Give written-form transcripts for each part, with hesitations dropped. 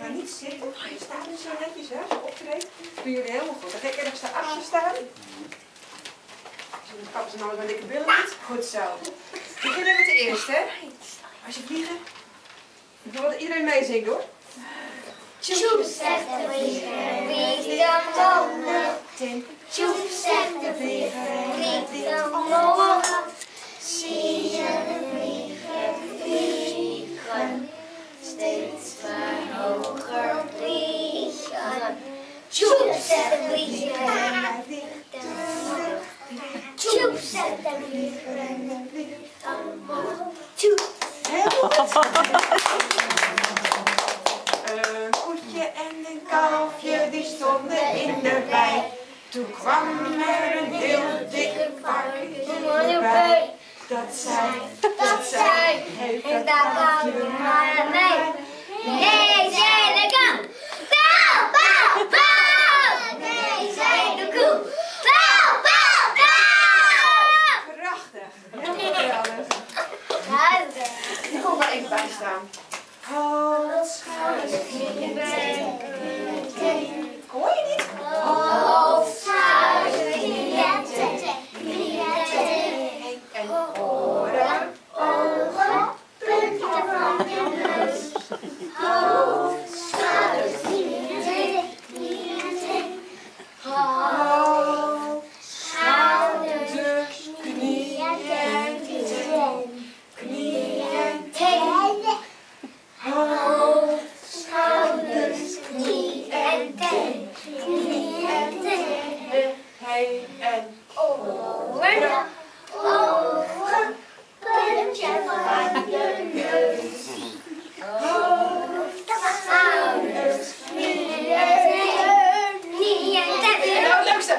ga niet zitten. Je staat nu zo netjes, hè? Zo optreedt. Doen jullie helemaal goed. Dan ga ik ergens daarachter staan. Dan kappen ze namelijk mijn dikke billen niet. Goed zo. We beginnen met de eerste, hè? Als je vliegen. Ik wil dat iedereen meezingt, hoor. Tjoep, zegt de vlieger, vliegt omhoog. Tjoep, zegt de vlieger, vliegt omhoog. Zie je de vlieger vliegen, steeds maar hoger vliegen. Tjoep, zegt de vlieger, hij vliegt omhoog. Tjoep, zegt de vlieger, hij vliegt omhoog. Tjoep. Heel goed. Een koetje en een kalfje die stonden in de wei. Toen kwam er een heel dikke varkentje bij. Dat zei, heeft dat kalfje maar mee. Nee, zei de koe. Pauw, pauw, pauw. Nee, zei de koe. Pauw, pauw, pauw. Prachtig. Heel geweldig. Die komt maar even bij staan. Hals, schouders, knieën, benen. Hoor je niet? Hoofd, schouders, knieën, teen. En oren, Ogen, puntje van je neus. Hoofd, schouders, knieën, teen. Hoofd, schouders, knieën, teen. Knieën, teen. Hoofd, schouders, knie en teen. Knie en teen. hij en Oren, ogen, puntje van je neus. Hoofd, schouders, knie en teen. Knie en teen. nou, leukste.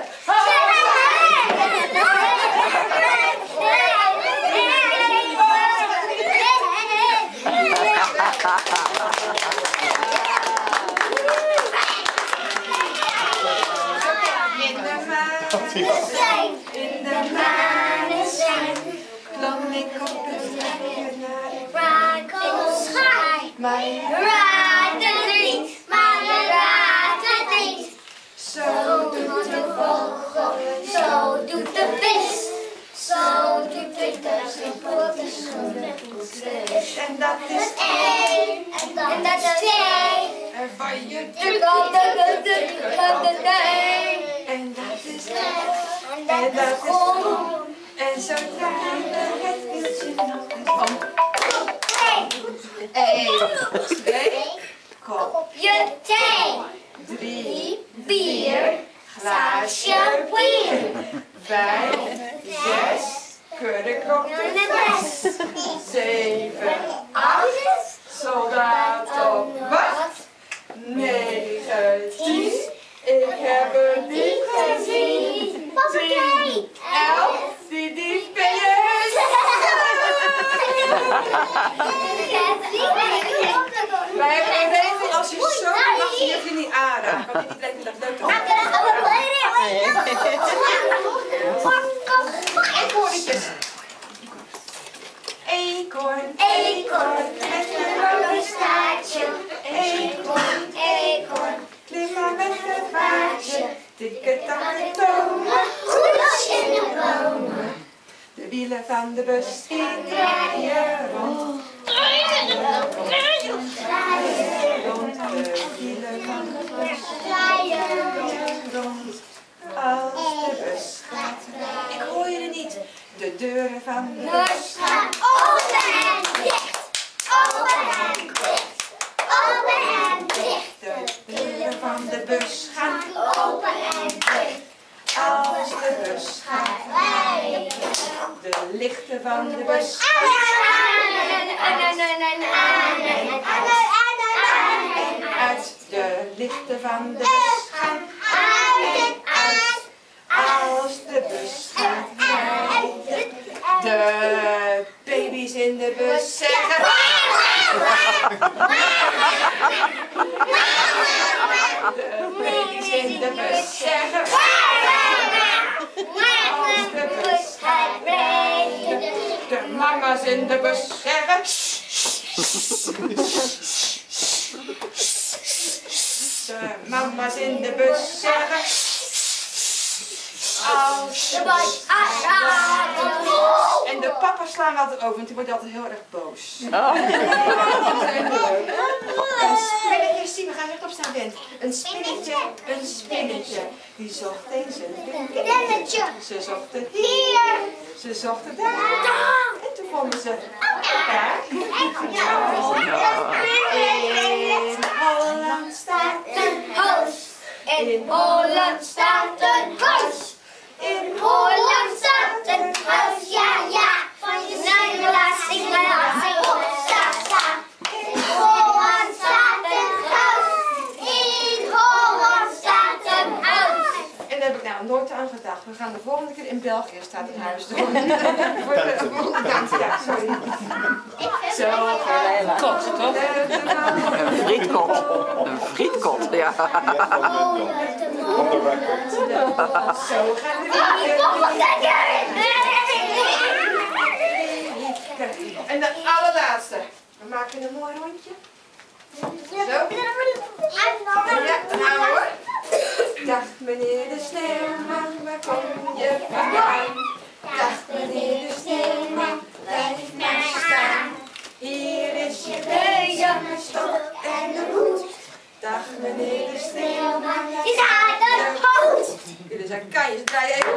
In de maneschijn klom ik op het vlekje naar de Brakelschijn. maar Raad het niet, maar je raadt het niet. zo doet de vogel, Zo doet de vis, zo doet de tussenpoot, schoenenpoetser. en dat is Eén, en dat is twee. er van je Er komt de teen. en dat is En dat is groen. en zodra we het wieltje nog eens om. 1, 2, kop, Op je thee. 3, 4, glaasje bier. 5, 6, kurk op de fles. 7, 8, soldaat op wacht. 9, 10, ik heb het niet gezien. 10, 11, die dief ben je. Wij hebben een regel, als je zo mag, zie je niet aardig. Want die lijkt me dat leuk te Eekhoorntjes. Eekhoorn, Eekhoorn met een rode staartje. Eekhoorn, eekhoorn, klim maar met het paardje. Tikke takke tonen, hoes in de bomen. de wielen van de bus die draaien rond. Draaien rond, de wielen van de bus draaien rond. Als de bus gaat, ik hoor je niet. De deuren van de bus Bus gaat open en dicht, open en dicht, open en dicht. De deuren van de bus gaan Open en dicht, als de bus gaat. wij. De lichten van de bus uit. De lichten van de bus gaan uit. Als de bus gaat rijden. De baby's in de bus zeggen. De baby's in de bus zeggen. Als de bus gaat rijden. De mama's in de bus zeggen. Mama's in de bus zeggen. Als De boys en de papa slaan altijd over, want die wordt altijd heel erg boos. Een spinnetje, zie, we gaan echt opstaan, Bent. Een spinnetje, die zocht eens een Rennetje. Ze zochten Hier. ze zochten daar. En toen vonden ze daar. In Holland staat Een huis. In Holland staat een huis. In Holland staat een huis. Ja, ja. Van je singela, singela, sta. In Holland staat een huis. In Holland staat een huis. En daar heb ik nou nooit aan gedacht. We gaan de volgende keer in België staat het huis doen. Voor de volgende dans, ja, sorry. Zo, Kot, toch? Een frietkot. Een frietkot, ja. Zo gaan we en de allerlaatste. We maken een mooi rondje. Zo. Ja, nou hoor. Dag meneer de sneeuwman, waar kom je vandaan? Dag meneer de sneeuwman, blijf maar staan. Hier is je bezem, stok en de hoed. Dag meneer de sneeuwman, Is hij de hout? jullie zijn kanjes, draai even